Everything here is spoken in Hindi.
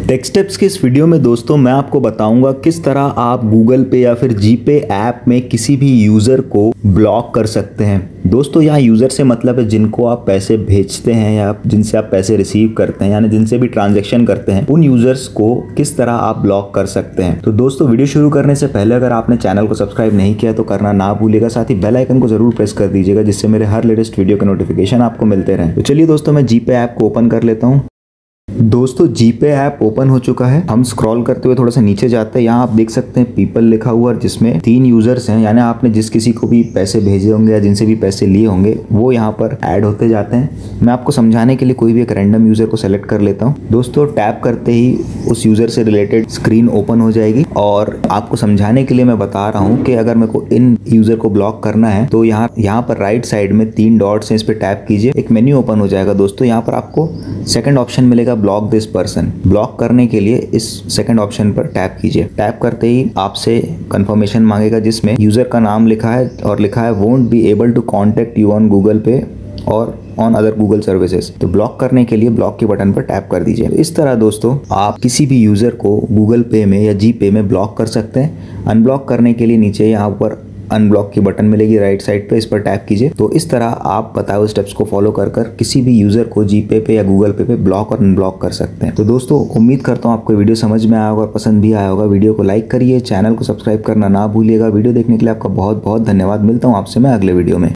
टेक स्टेप्स के इस वीडियो में दोस्तों मैं आपको बताऊंगा किस तरह आप गूगल पे या फिर जीपे ऐप में किसी भी यूज़र को ब्लॉक कर सकते हैं। दोस्तों यहाँ यूज़र से मतलब है जिनको आप पैसे भेजते हैं या जिनसे आप पैसे रिसीव करते हैं, यानी जिनसे भी ट्रांजैक्शन करते हैं, उन यूज़र्स को किस तरह आप ब्लॉक कर सकते हैं। तो दोस्तों वीडियो शुरू करने से पहले अगर आपने चैनल को सब्सक्राइब नहीं किया तो करना ना भूलिएगा, साथ ही बेल आइकन को जरूर प्रेस कर दीजिएगा जिससे मेरे हर लेटेस्ट वीडियो के नोटिफिकेशन आपको मिलते रहें। तो चलिए दोस्तों मैं जीपे ऐप को ओपन कर लेता हूँ। दोस्तों जीपे ऐप ओपन हो चुका है। हम स्क्रॉल करते हुए थोड़ा सा नीचे जाते हैं। यहाँ आप देख सकते हैं पीपल लिखा हुआ है जिसमें 3 यूजर्स हैं, यानी आपने जिस किसी को भी पैसे भेजे होंगे या जिनसे भी पैसे लिए होंगे वो यहाँ पर ऐड होते जाते हैं। मैं आपको समझाने के लिए कोई भी एक रैंडम यूजर को सेलेक्ट कर लेता हूँ। दोस्तों टैप करते ही उस यूजर से रिलेटेड स्क्रीन ओपन हो जाएगी और आपको समझाने के लिए मैं बता रहा हूँ कि अगर मेरे को इन यूजर को ब्लॉक करना है तो यहाँ पर राइट साइड में 3 डॉट्स हैं, इस पर टैप कीजिए, एक मेन्यू ओपन हो जाएगा। दोस्तों यहाँ पर आपको सेकंड ऑप्शन मिलेगा ब्लॉक दिस पर्सन। ब्लॉक करने के लिए इस सेकंड ऑप्शन पर टैप कीजिए। टैप करते ही आपसे कंफर्मेशन मांगेगा जिसमें यूजर का नाम लिखा है और लिखा है won't be able to contact you on Google Pay और ऑन अदर गूगल सर्विसेज। तो ब्लॉक करने के लिए ब्लॉक के बटन पर टैप कर दीजिए। इस तरह दोस्तों आप किसी भी यूजर को गूगल पे में या जी पे में ब्लॉक कर सकते हैं। अनब्लॉक करने के लिए नीचे यहाँ पर अनब्लॉक की बटन मिलेगी राइट साइड पे, इस पर टैप कीजिए। तो इस तरह आप बताए हुए स्टेप्स को फॉलो कर किसी भी यूजर को जीपे पे या गूगल पे ब्लॉक और अनब्लॉक कर सकते हैं। तो दोस्तों उम्मीद करता हूँ आपको वीडियो समझ में आया होगा और पसंद भी आया होगा। वीडियो को लाइक करिए, चैनल को सब्सक्राइब करना ना भूलिएगा। वीडियो देखने के लिए आपका बहुत बहुत धन्यवाद। मिलता हूँ आपसे मैं अगले वीडियो में।